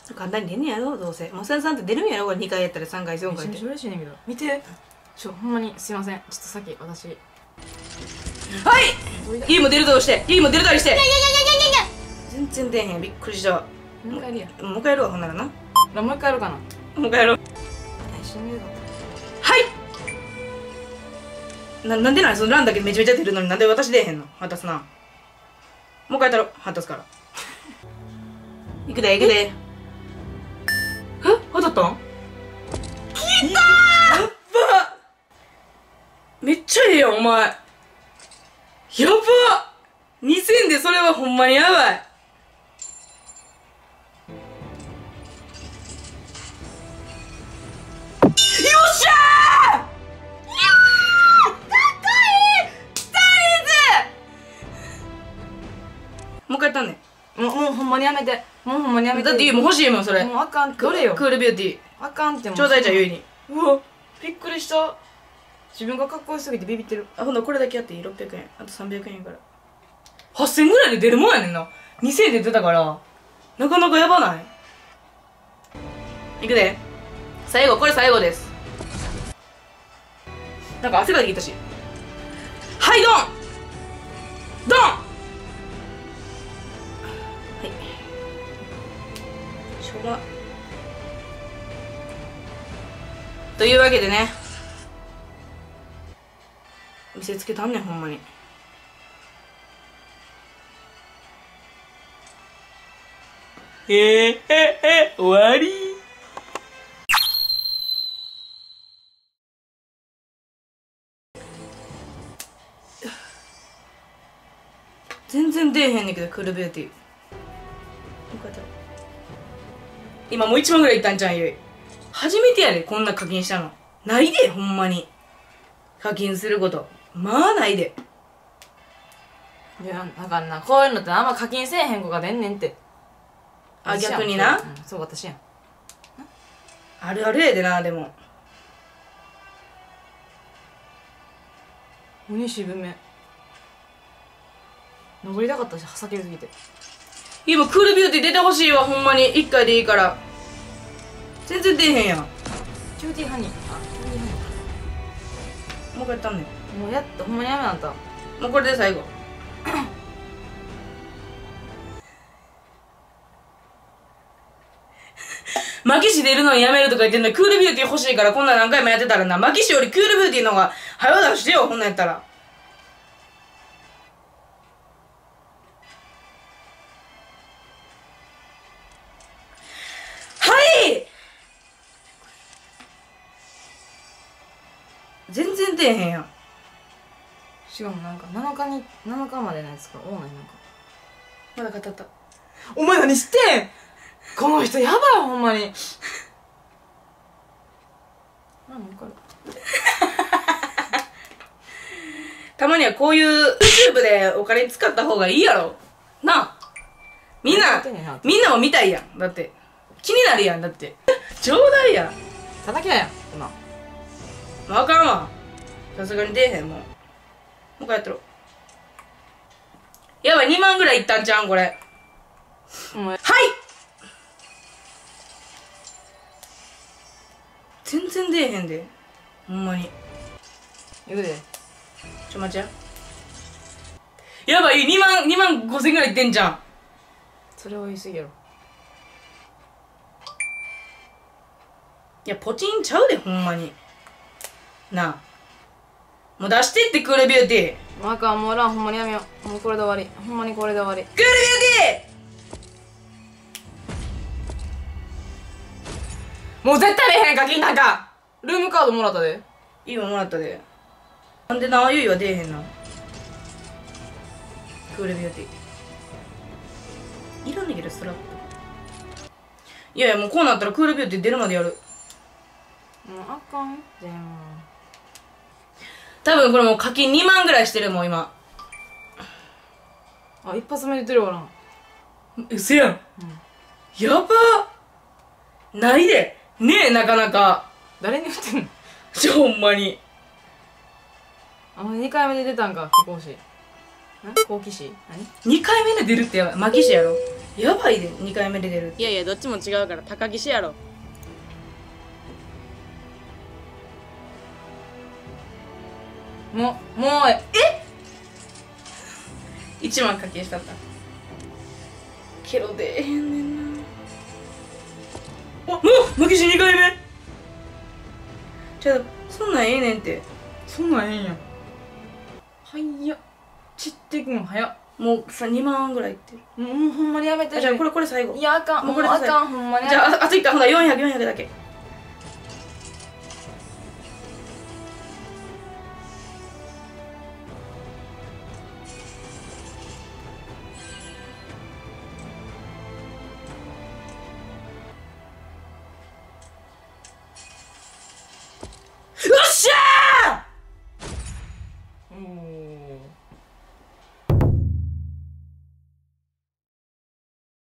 簡単に出んねやろどうせ。もう3って出るんやろこれ2回やったら3回4回って。 めちゃめちゃ嬉しいねんけど。見て。ほんまにすいません。ちょっとさっき私。 はいいいも出るとして。いいも出るたりして。全然出えへん。びっくりした。 もう一回やるやん。 もう一回やるわほんならな。 もう一回やろうかな。 もう一回やろう。 一緒に見るか。 なんでなんそのランだけめちゃめちゃ出るのになんで私出えへんの腹立つな。もう一回やったろ腹立つから。いくでいくで。え当たったん？きたー！やっば！めっちゃええやんお前。やば！2000でそれはほんまにやばい。よっしゃー！もう一回やったんねん。 もうほんまにやめて。もうほんまにやめて。 だってもう欲しいもんそれ。 もうあかんって。どれよ。 クールビューティー。 あかんってもう。 ちょうだいじゃんゆいに。 うわ、びっくりした。自分がかっこよすぎてビビってる。 あ、ほんなこれだけやっていい ?600 円。あと300円から。8000ぐらいで出るもんやねんな。2000円で出たから、なかなかやばない？いくで。最後、これ最後です。なんか汗かいてきたし。はい、ドンドンはい。しょうがない。というわけでね。見せつけたんねん、ほんまに。終わり。全然出えへんねんけど、クールビューティー。今もう1万ぐらいいったんちゃうんゆい。初めてやで、こんな課金したの。ないで、ほんまに。課金すること。まあないで。 いや、あかんな。こういうのってあんま課金せえへん子が出んねんって。 あ、逆にな。 うん、そう、私やん。 あるあるやでな、でも。 鬼渋め。登りたかったし、避けすぎて。 今、クールビューティー出てほしいわ、ほんまに。1回でいいから。全然出えへんやん。 キューティーハニー。あ、キューティーハニー。もう一回やったんねん。 もうやっと、ほんまにやめなあんた。 もうこれで最後。マキシ出るのやめるとか言ってんのにクールビューティー欲しいからこんな何回もやってたらな。マキシよりクールビューティーの方が早出してよ、こんなんやったら。はい全然出えへんやん。 しかもなんか7日までのやつが多ない。なんかまだ語った。 お前何してんこの人やばいほんまに。あ、もうかる。 たまにはこういう YouTube でお金使った方がいいやろなあ。みんなも見たいやん。だって気になるやん。だってちょうだいやん。 叩きなやん今。 もうあかんわ。さすがに出えへん。もう一回やったろ。やばい、2万ぐらいいったんちゃうんこれ。はい全然出えへんで、ほんまに。 いくで。 待ちや。やばい、2万5千ぐらいいってんじゃん。 それは言い過ぎやろ。 いや、ポチンちゃうで、ほんまに。なあ。もう出してって、クールビューティー。 もうあかん、もうおらん、ほんまにやめよう。もうこれで終わり。ほんまにこれで終わり。 クールビューティーもう絶対出へん課金なんか。ルームカードもらったで。 いいもんもらったで。なんでな、ゆいは出えへんの。クールビューティー。いらんねんけど、スラップ。いやいや、もうこうなったらクールビューティー出るまでやる。 もうあかんでも多分これもう課金2万ぐらいしてるもん、今。 あ、一発目で出てるわな。 うせやん。やばないで。ねえ、なかなか。 誰に言ってんのほんまに。 あ、2回目で出たんか、貴公子。好奇士何 2回目で出るってやばい。マキシやろ。 やばいで2回目で出るって。 いやいやどっちも違うから高岸やろ。もう 1万課金したった。けど出えへんねんな。あもう負けし2回目。じゃあそんなんええねんって。 そんなんええんや。早っ。散っていくの早っ。 もうさ2万ぐらいいってる。 もうほんまにやめて。 じゃあこれ最後。 いやあかん。 もうこれあかんほんまに。 じゃああと1回ほんなら400だけ。